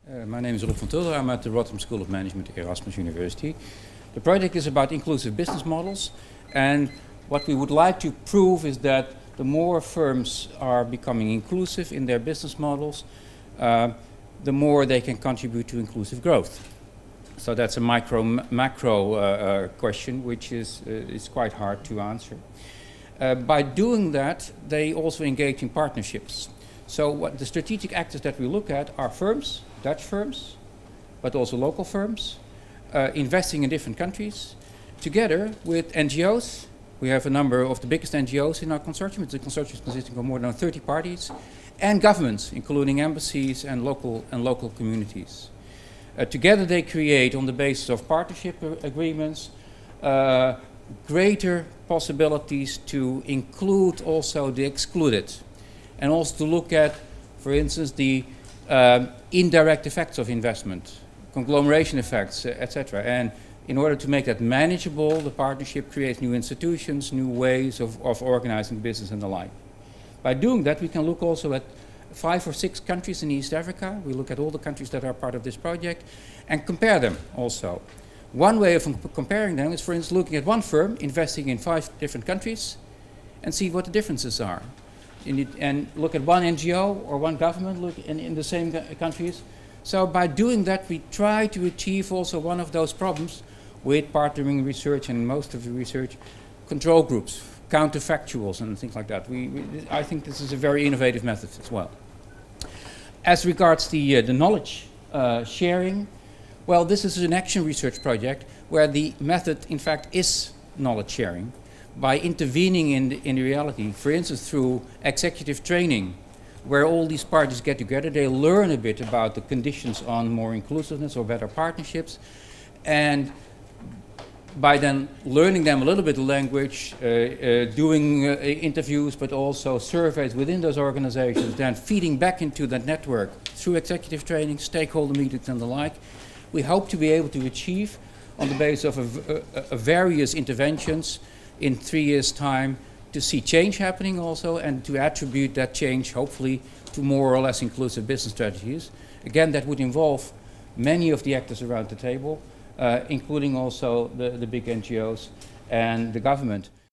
My name is Rob van Tulder. I'm at the Rotterdam School of Management at Erasmus University. The project is about inclusive business models, and what we would like to prove is that the more firms are becoming inclusive in their business models, the more they can contribute to inclusive growth. So that's a macro question, which is quite hard to answer. By doing that, they also engage in partnerships. So what the strategic actors that we look at are firms, Dutch firms, but also local firms, investing in different countries, together with NGOs. We have a number of the biggest NGOs in our consortium. It's a consortium consisting of more than 30 parties, and governments, including embassies and local communities. Together they create, on the basis of partnership agreements, greater possibilities to include also the excluded, and also to look at, for instance, the indirect effects of investment, conglomeration effects, etc. And in order to make that manageable, the partnership creates new institutions, new ways of organizing business and the like. By doing that, we can look also at 5 or 6 countries in East Africa. We look at all the countries that are part of this project and compare them also. One way of comparing them is, for instance, looking at one firm investing in 5 different countries and see what the differences are. And look at one NGO or one government in the same countries. So by doing that, we try to achieve also one of those problems with partnering research, and most of the research, control groups, counterfactuals and things like that. I think this is a very innovative method as well. As regards the knowledge sharing, well, this is an action research project where the method, in fact, is knowledge sharing by intervening in reality, for instance, through executive training, where all these parties get together, they learn a bit about the conditions on more inclusiveness or better partnerships, and by then learning them a little bit of language, doing interviews, but also surveys within those organizations, then feeding back into that network through executive training, stakeholder meetings and the like, we hope to be able to achieve, on the basis of various interventions in 3 years' time, to see change happening also, and to attribute that change, hopefully, to more or less inclusive business strategies. Again, that would involve many of the actors around the table, including also the big NGOs and the government.